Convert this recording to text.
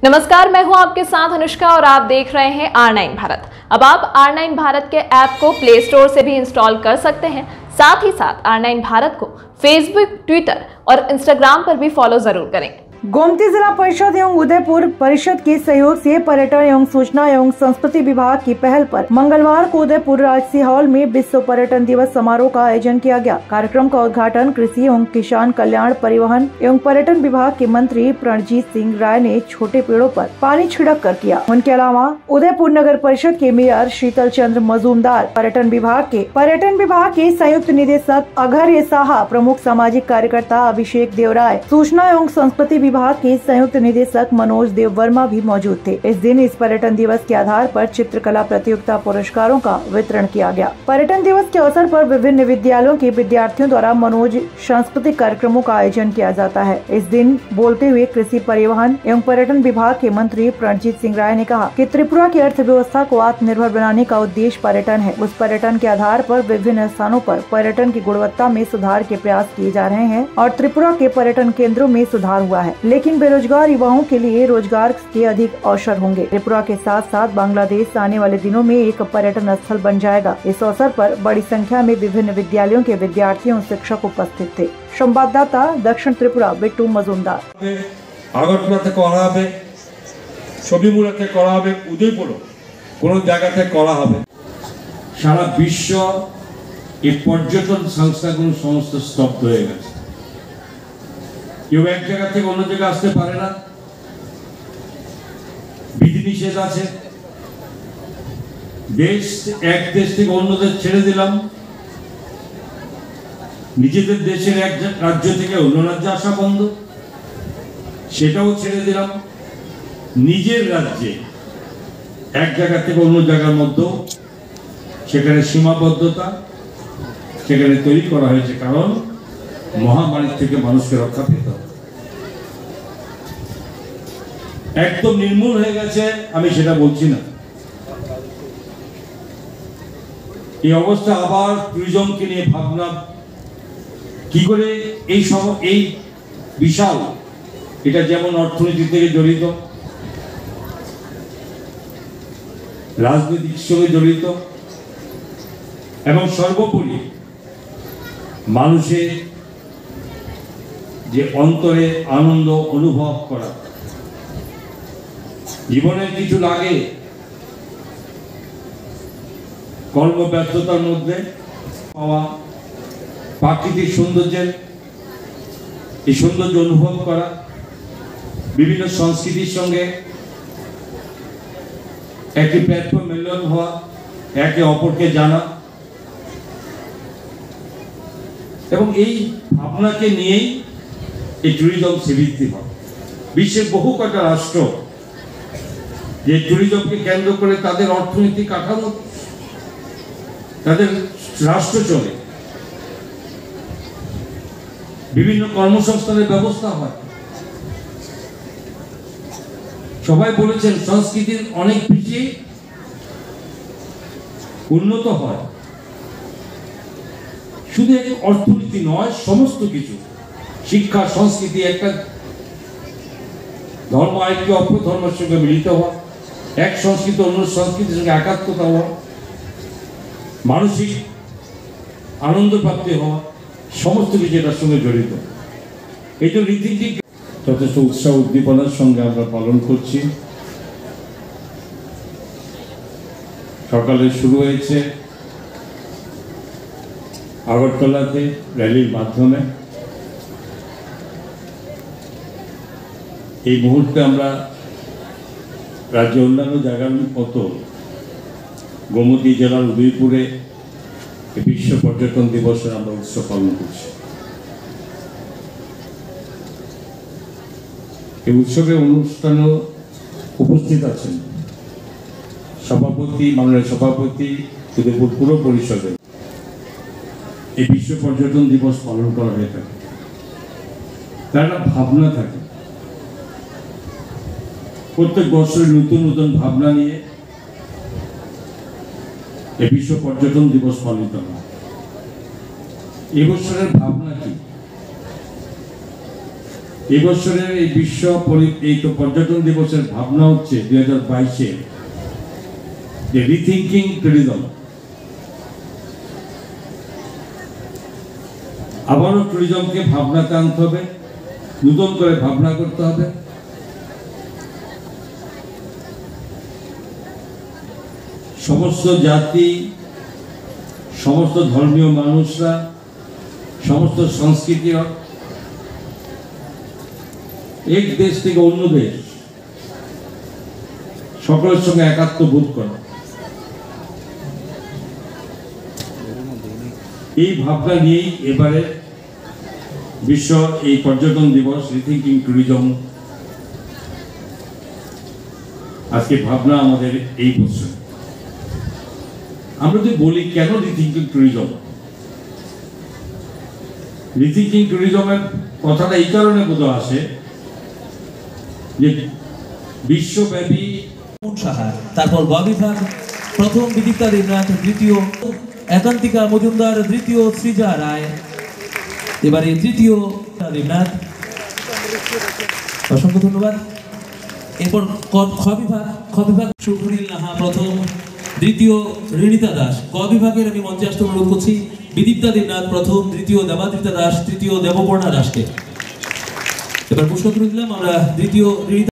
नमस्कार, मैं हूं आपके साथ अनुष्का और आप देख रहे हैं R9 भारत। अब आप R9 भारत के ऐप को प्ले स्टोर से भी इंस्टॉल कर सकते हैं। साथ ही साथ R9 भारत को फेसबुक, ट्विटर और इंस्टाग्राम पर भी फॉलो जरूर करें। गोमती जिला परिषद एवं उदयपुर परिषद के सहयोग से पर्यटन एवं सूचना एवं संस्कृति विभाग की पहल पर मंगलवार को उदयपुर राजसी हॉल में विश्व पर्यटन दिवस समारोह का आयोजन किया गया। कार्यक्रम का उद्घाटन कृषि एवं किसान कल्याण, परिवहन एवं पर्यटन विभाग के मंत्री प्रणजीत सिंह राय ने छोटे पेड़ों पर पानी छिड़क कर किया। उनके अलावा उदयपुर नगर परिषद के मेयर शीतल चंद्र मजूमदार, पर्यटन विभाग के संयुक्त निदेशक अघर्य साहा, प्रमुख सामाजिक कार्यकर्ता अभिषेक देवराय, सूचना एवं संस्कृति विभाग के संयुक्त निदेशक मनोज देव वर्मा भी मौजूद थे। इस दिन इस पर्यटन दिवस के आधार पर चित्रकला प्रतियोगिता पुरस्कारों का वितरण किया गया। पर्यटन दिवस के अवसर पर विभिन्न विद्यालयों के विद्यार्थियों द्वारा मनोज सांस्कृतिक कार्यक्रमों का आयोजन किया जाता है। इस दिन बोलते हुए कृषि, परिवहन एवं पर्यटन विभाग के मंत्री प्रणजीत सिंह राय ने कहा कि त्रिपुरा की अर्थव्यवस्था को आत्मनिर्भर बनाने का उद्देश्य पर्यटन है। उस पर्यटन के आधार पर विभिन्न स्थानों पर पर्यटन की गुणवत्ता में सुधार के प्रयास किए जा रहे हैं और त्रिपुरा के पर्यटन केंद्रों में सुधार हुआ है, लेकिन बेरोजगार युवाओं के लिए रोजगार के अधिक अवसर होंगे। त्रिपुरा के साथ साथ बांग्लादेश आने वाले दिनों में एक पर्यटन स्थल बन जाएगा। इस अवसर पर बड़ी संख्या में विभिन्न विद्यालयों के विद्यार्थियों और शिक्षक उपस्थित थे। संवाददाता दक्षिण त्रिपुरा बिट्टू मजूमदार। আগরতলাতে করা হবে, ছবিমুড়াতে করা হবে, উদয়পুরও কোনো জায়গাতে করা হবে। সারা বিশ্ব এই পর্যটন সংস্থাগুলো সমস্ত স্তব্ধ হয়ে গেছে। কেউ এক জায়গা থেকে অন্য জায়গায় আসতে পারে না, বিধিনিষেধ আছে। এক দেশ থেকে অন্য দেশ ছেড়ে দিলাম, নিজেদের দেশের এক রাজ্য থেকে অন্য রাজ্যে আসা বন্ধ, সেটাও ছেড়ে দিলাম। নিজের রাজ্যে এক জায়গা থেকে অন্য জায়গার মধ্যে সেখানে সীমাবদ্ধতা সেখানে তৈরি করা হয়েছে, কারণ মহামারী থেকে মানুষকে রক্ষা পেতে হবে। একদম নির্মূল হয়ে গেছে আমি সেটা বলছি না। এই অবস্থা আবার ট্যুরিজমকে নিয়ে ভাবনা, কি করে এই বিশাল, এটা যেমন অর্থনীতি থেকে জড়িত, রাজনৈতিক সঙ্গে জড়িত এবং সর্বোপরি মানুষের যে অন্তরে আনন্দ অনুভব করা, জীবনের কিছু লাগে কর্মব্যস্ততার মধ্যে পাওয়া প্রাকৃতিক সৌন্দর্যের এই সৌন্দর্য অনুভব করা, বিভিন্ন সংস্কৃতির সঙ্গে একটি প্ল্যাটফর্ম মিলন হওয়া, একে অপরকে জানা, এবং এই ভাবনাকে নিয়েই এই ট্যুরিজম শ্রীবৃদ্ধি হয়। বিশ্বের বহু কটা রাষ্ট্র যে ট্যুরিজমকে কেন্দ্র করে তাদের অর্থনৈতিক কাঠামো, তাদের রাষ্ট্র চলে, বিভিন্ন কর্মসংস্থানের ব্যবস্থা হয়। সবাই বলেছেন সংস্কৃতির অনেক বেশি উন্নত হয়, শুধু অর্থনীতি নয়, সমস্ত কিছু, শিক্ষা, সংস্কৃতি, একটা ধর্ম আরেকটি অপর ধর্মের সঙ্গে মিলিত হওয়া, এক সংস্কৃতি অন্য সংস্কৃতির সঙ্গে একাত্মতা হওয়া, মানসিক আনন্দ প্রাপ্তি হওয়া, সমস্ত কিছু এটার সঙ্গে জড়িত। এই যে রীতিটি যথেষ্ট উৎসাহ উদ্দীপনার সঙ্গে আমরা পালন করছি। সকালে শুরু হয়েছে আগরতলাতে র্যালির মাধ্যমে। এই মুহূর্তে আমরা রাজ্যের অন্যান্য জায়গার মতো গোমতী জেলার উদয়পুরে বিশ্ব পর্যটন দিবসের আমরা উৎসব পালন করছি। এই উৎসবের অনুষ্ঠানে উপস্থিত আছেন মাননীয় সভাপতি উদয়পুর পুর পরিষদে। এই বিশ্ব পর্যটন দিবস পালন করা হয়ে থাকে, তার একটা ভাবনা থাকে, প্রত্যেক বছরের নতুন নতুন ভাবনা নিয়ে এই বিশ্ব পর্যটন দিবস পালিত হয়। এবছরের ভাবনা কি? এবছরের এই এই তো পর্যটন দিবসের ভাবনা হচ্ছে 2022-এ যে রিথিঙ্কিং ট্যুরিজম। আবারও ট্যুরিজমকে ভাবনাতে আনতে হবে, নতুন করে ভাবনা করতে হবে। সমস্ত জাতি, সমস্ত ধর্মীয় মানুষরা, সমস্ত সংস্কৃতির এক দেশ থেকে অন্য দেশ সকলের সঙ্গে একাত্ম বোধ করা, এই ভাবনা নিয়েই এবারে বিশ্ব এই পর্যটন দিবস রিথিঙ্কিং ট্যুরিজম আজকে ভাবনা আমাদের এই বছর। আমরা যদি বলি কেন রিথিঙ্কিং ট্যুরিজম, রিথিঙ্কিং ট্যুরিজমের কথাটা এই কারণে বোধ আসে যে বিশ্বব্যাপী সাহার, তারপর গ বিভাগ প্রথম বিদিতা দেবনাথ, দ্বিতীয় একান্তিকা মজুমদার, দ্বিতীয় সৃজা রায়, এবারে তৃতীয় দেবনাথ। অসংখ্য ধন্যবাদ। এরপর খ বিভাগ সুখনীল নাহা প্রথম, দ্বিতীয় ঋণিতা দাস। ক বিভাগের আমি মঞ্চে আসতে অনুরোধ করছি বিদীপ্তা দেবনাথ প্রথম, দ্বিতীয় দেবাদ্রিতা দাস, তৃতীয় দেবপর্ণা দাসকে। এবার পুষ্প তুলে দিলাম আমরা দ্বিতীয়